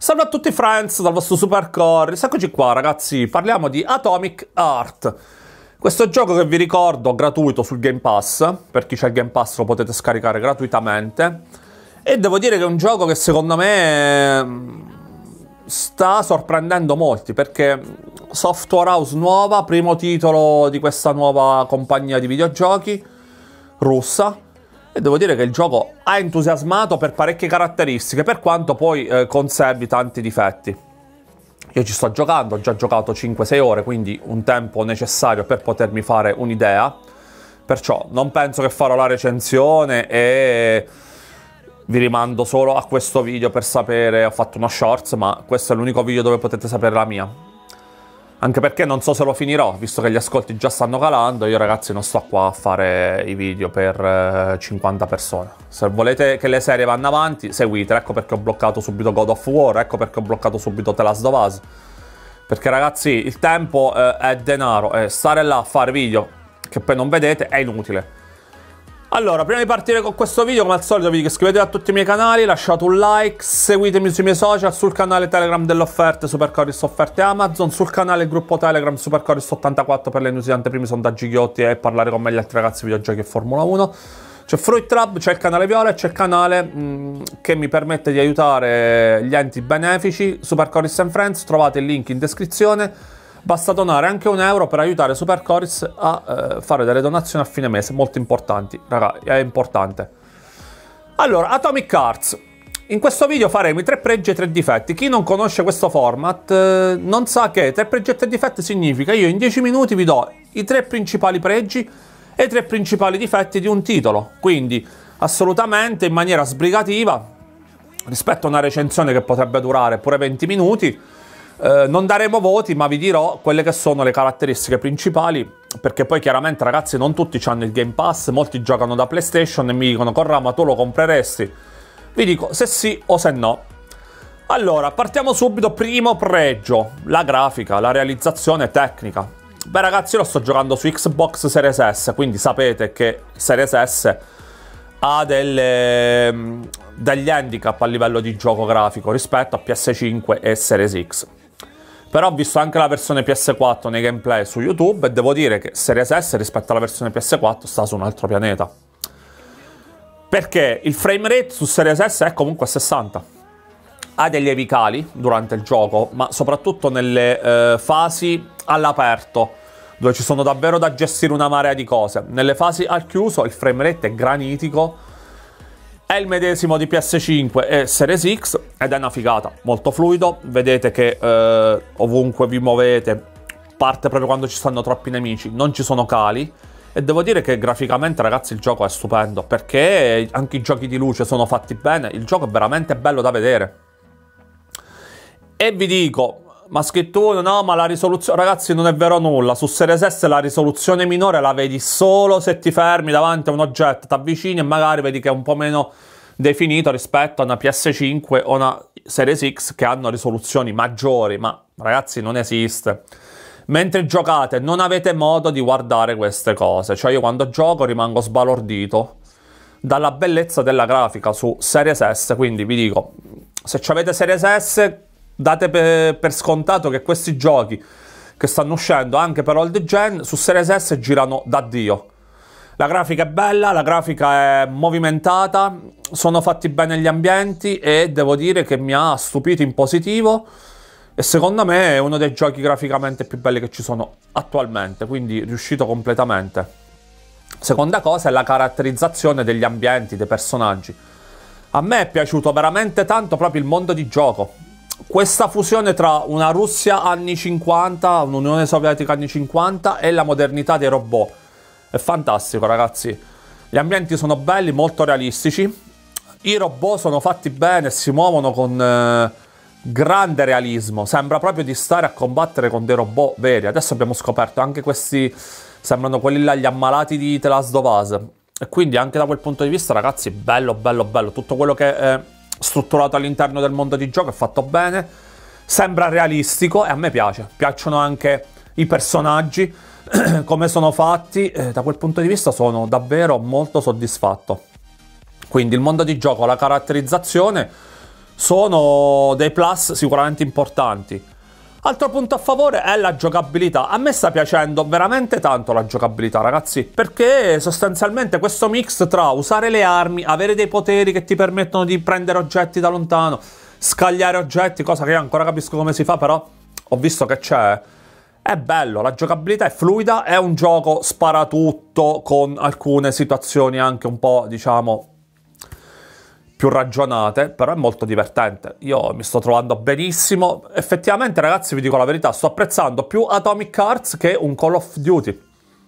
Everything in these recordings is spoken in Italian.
Salve a tutti friends dal vostro Super Corris, eccoci qua ragazzi, parliamo di Atomic Heart. Questo gioco che vi ricordo gratuito sul Game Pass, per chi c'ha il Game Pass lo potete scaricare gratuitamente. E devo dire che è un gioco che secondo me sta sorprendendo molti, perché software house nuova, primo titolo di questa nuova compagnia di videogiochi russa. E devo dire che il gioco ha entusiasmato per parecchie caratteristiche, per quanto poi conservi tanti difetti. Io ci sto giocando, ho già giocato 5-6 ore, quindi un tempo necessario per potermi fare un'idea. Perciò non penso che farò la recensione e vi rimando solo a questo video per sapere. Ho fatto uno shorts, ma questo è l'unico video dove potete sapere la mia. Anche perché non so se lo finirò, visto che gli ascolti già stanno calando. Io ragazzi non sto qua a fare i video per 50 persone. Se volete che le serie vanno avanti, seguite. Ecco perché ho bloccato subito God of War, ecco perché ho bloccato subito The Last of Us. Perché ragazzi il tempo è denaro e stare là a fare video che poi non vedete è inutile. Allora, prima di partire con questo video, come al solito vi dico iscrivetevi a tutti i miei canali, lasciate un like, seguitemi sui miei social, sul canale Telegram delle offerte Super Corris Offerte Amazon, sul canale e gruppo Telegram Super Corris 84 per le news di anteprimi, sondaggi ghiotti e parlare con me gli altri ragazzi videogiochi e Formula 1. C'è Fruit Lab, c'è il canale Viola e c'è il canale che mi permette di aiutare gli enti benefici, Super Corris and Friends, trovate il link in descrizione. Basta donare anche €1 per aiutare Super Corris a fare delle donazioni a fine mese, molto importanti, raga, è importante. Allora, Atomic Heart. In questo video faremo i 3 pregi e i 3 difetti. Chi non conosce questo format non sa che 3 pregi e 3 difetti significa io in 10 minuti vi do i 3 principali pregi e i 3 principali difetti di un titolo. Quindi, assolutamente in maniera sbrigativa, rispetto a una recensione che potrebbe durare pure 20 minuti, non daremo voti, ma vi dirò quelle che sono le caratteristiche principali, perché poi chiaramente ragazzi non tutti hanno il Game Pass, molti giocano da PlayStation e mi dicono Corrà, ma tu lo compreresti? Vi dico se sì o se no. Allora, partiamo subito, primo pregio, la grafica, la realizzazione tecnica. Beh ragazzi, io lo sto giocando su Xbox Series S, quindi sapete che Series S ha degli handicap a livello di gioco grafico rispetto a PS5 e Series X. Però ho visto anche la versione PS4 nei gameplay su YouTube e devo dire che Series S rispetto alla versione PS4 sta su un altro pianeta. Perché il frame rate su Series S è comunque a 60. Ha dei lievi cali durante il gioco, ma soprattutto nelle fasi all'aperto, dove ci sono davvero da gestire una marea di cose. Nelle fasi al chiuso il frame rate è granitico. È il medesimo di PS5 e Series X ed è una figata, molto fluido, vedete che ovunque vi muovete, parte proprio quando ci stanno troppi nemici, non ci sono cali e devo dire che graficamente ragazzi il gioco è stupendo, perché anche i giochi di luce sono fatti bene, il gioco è veramente bello da vedere. E vi dico, ma scritto uno, no ma la risoluzione, ragazzi non è vero nulla, su Series S la risoluzione minore la vedi solo se ti fermi davanti a un oggetto, ti avvicini e magari vedi che è un po' meno definito rispetto a una PS5 o una Series X che hanno risoluzioni maggiori, ma ragazzi non esiste. Mentre giocate non avete modo di guardare queste cose, cioè io quando gioco rimango sbalordito dalla bellezza della grafica su Series S, quindi vi dico, se avete Series S date per scontato che questi giochi che stanno uscendo anche per old gen su Series S girano da Dio. La grafica è bella, la grafica è movimentata, sono fatti bene gli ambienti e devo dire che mi ha stupito in positivo e secondo me è uno dei giochi graficamente più belli che ci sono attualmente, quindi riuscito completamente. Seconda cosa è la caratterizzazione degli ambienti, dei personaggi. A me è piaciuto veramente tanto proprio il mondo di gioco. Questa fusione tra una Russia anni 50, un'Unione Sovietica anni 50 e la modernità dei robot è fantastico ragazzi. Gli ambienti sono belli, molto realistici, i robot sono fatti bene, si muovono con grande realismo, sembra proprio di stare a combattere con dei robot veri. Adesso abbiamo scoperto anche questi, sembrano quelli là, gli ammalati di The Last of Us, e quindi anche da quel punto di vista ragazzi bello bello bello, tutto quello che è strutturato all'interno del mondo di gioco è fatto bene, sembra realistico e a me piace. Piacciono anche i personaggi, come sono fatti, da quel punto di vista sono davvero molto soddisfatto. Quindi il mondo di gioco, la caratterizzazione sono dei plus sicuramente importanti. Altro punto a favore è la giocabilità. A me sta piacendo veramente tanto la giocabilità, ragazzi, perché sostanzialmente questo mix tra usare le armi, avere dei poteri che ti permettono di prendere oggetti da lontano, scagliare oggetti, cosa che io ancora capisco come si fa, però ho visto che c'è. È bello, la giocabilità è fluida, è un gioco sparatutto con alcune situazioni anche un po', diciamo, più ragionate, però è molto divertente. Io mi sto trovando benissimo. Effettivamente, ragazzi, vi dico la verità, sto apprezzando più Atomic Hearts che un Call of Duty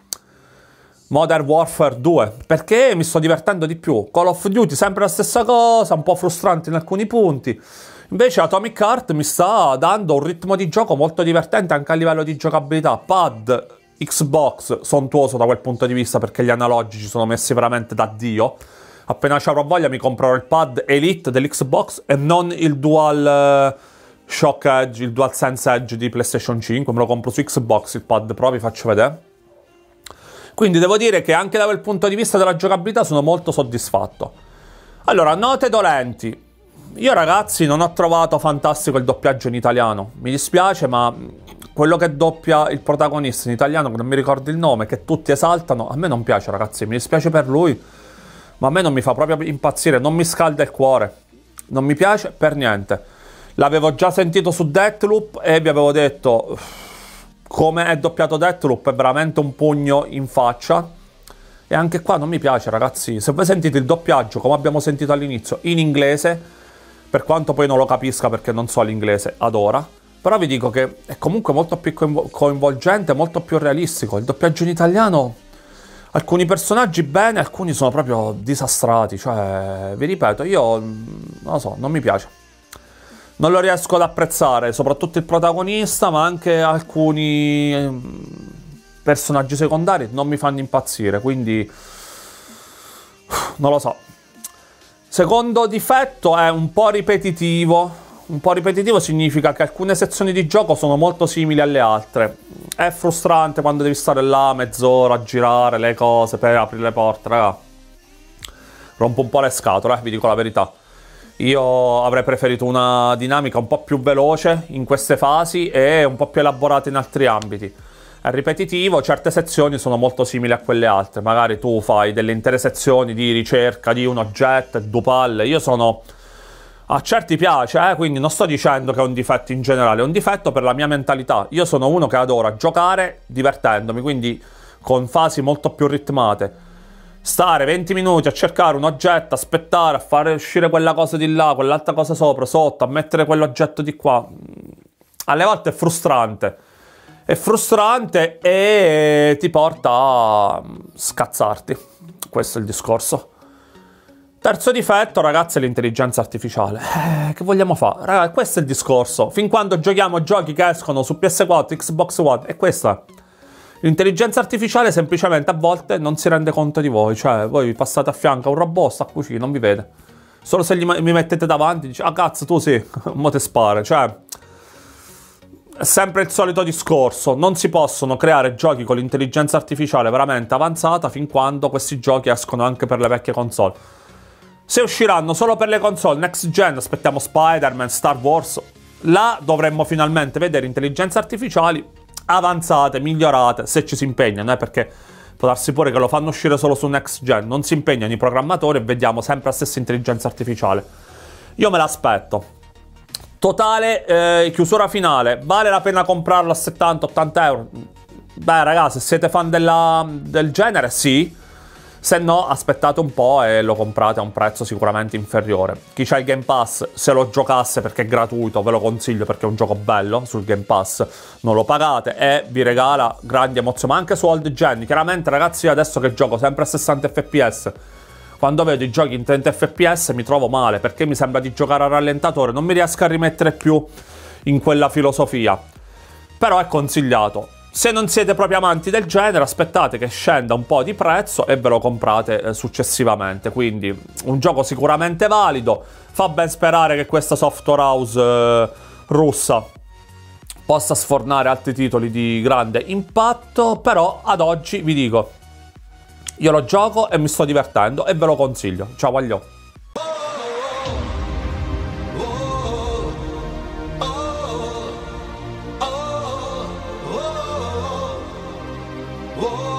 Modern Warfare 2, perché mi sto divertendo di più. Call of Duty sempre la stessa cosa, un po' frustrante in alcuni punti. Invece Atomic Heart mi sta dando un ritmo di gioco molto divertente anche a livello di giocabilità. Pad, Xbox, sontuoso da quel punto di vista perché gli analogici sono messi veramente da Dio. Appena ci avrò voglia mi comprerò il pad Elite dell'Xbox e non il Dual Shock Edge, il DualSense Edge di PlayStation 5. Me lo compro su Xbox il pad Pro, vi faccio vedere. Quindi devo dire che anche da quel punto di vista della giocabilità sono molto soddisfatto. Allora, note dolenti. Io, ragazzi, non ho trovato fantastico il doppiaggio in italiano. Mi dispiace, ma quello che doppia il protagonista in italiano, che non mi ricordo il nome, che tutti esaltano, a me non piace, ragazzi. Mi dispiace per lui, ma a me non mi fa proprio impazzire, non mi scalda il cuore. Non mi piace per niente. L'avevo già sentito su Deathloop e vi avevo detto, come è doppiato Deathloop è veramente un pugno in faccia. E anche qua non mi piace, ragazzi. Se voi sentite il doppiaggio, come abbiamo sentito all'inizio, in inglese, per quanto poi non lo capisca perché non so l'inglese ad ora, però vi dico che è comunque molto più coinvolgente, molto più realistico. Il doppiaggio in italiano, alcuni personaggi bene, alcuni sono proprio disastrati. Cioè, vi ripeto, io non lo so, non mi piace. Non lo riesco ad apprezzare, soprattutto il protagonista, ma anche alcuni personaggi secondari non mi fanno impazzire, quindi non lo so. Secondo difetto è un po' ripetitivo. Un po' ripetitivo significa che alcune sezioni di gioco sono molto simili alle altre. È frustrante quando devi stare là mezz'ora a girare le cose per aprire le porte, raga. Rompo un po' le scatole, vi dico la verità. Io avrei preferito una dinamica un po' più veloce in queste fasi e un po' più elaborata in altri ambiti. È ripetitivo, certe sezioni sono molto simili a quelle altre. Magari tu fai delle intere sezioni di ricerca di un oggetto e due palle. Io sono... A certi piace, quindi non sto dicendo che è un difetto in generale, è un difetto per la mia mentalità. Io sono uno che adora giocare divertendomi, quindi con fasi molto più ritmate. Stare 20 minuti a cercare un oggetto, aspettare, a fare uscire quella cosa di là, quell'altra cosa sopra, sotto, a mettere quell'oggetto di qua. Alle volte è frustrante. È frustrante e ti porta a scazzarti. Questo è il discorso. Terzo difetto, ragazzi, è l'intelligenza artificiale. Che vogliamo fare? Ragazzi, questo è il discorso. Fin quando giochiamo giochi che escono su PS4, Xbox One, è questa. L'intelligenza artificiale semplicemente a volte non si rende conto di voi. Cioè, voi vi passate a fianco a un robot, sta qui, non vi vede. Solo se mi mettete davanti, dice, ah cazzo, tu sì, mo te spare. Cioè... È sempre il solito discorso, non si possono creare giochi con l'intelligenza artificiale veramente avanzata fin quando questi giochi escono anche per le vecchie console. Se usciranno solo per le console next gen, aspettiamo Spider-Man, Star Wars, là dovremmo finalmente vedere intelligenze artificiali avanzate, migliorate, se ci si impegnano, perché può darsi pure che lo fanno uscire solo su next gen, non si impegnano i programmatori e vediamo sempre la stessa intelligenza artificiale. Io me l'aspetto. Totale, chiusura finale, vale la pena comprarlo a 70-80 euro? Beh ragazzi, se siete fan del genere, sì. Se no, aspettate un po' e lo comprate a un prezzo sicuramente inferiore. Chi c'ha il Game Pass, se lo giocasse perché è gratuito, ve lo consiglio perché è un gioco bello sul Game Pass. Non lo pagate e vi regala grandi emozioni, ma anche su old gen. Chiaramente ragazzi, io adesso che gioco sempre a 60 fps, quando vedo i giochi in 30 fps mi trovo male, perché mi sembra di giocare a rallentatore, non mi riesco a rimettere più in quella filosofia. Però è consigliato. Se non siete proprio amanti del genere, aspettate che scenda un po' di prezzo e ve lo comprate successivamente. Quindi un gioco sicuramente valido. Fa ben sperare che questa software house russa possa sfornare altri titoli di grande impatto, però ad oggi vi dico, io lo gioco e mi sto divertendo e ve lo consiglio. Ciao, aglio. Oh,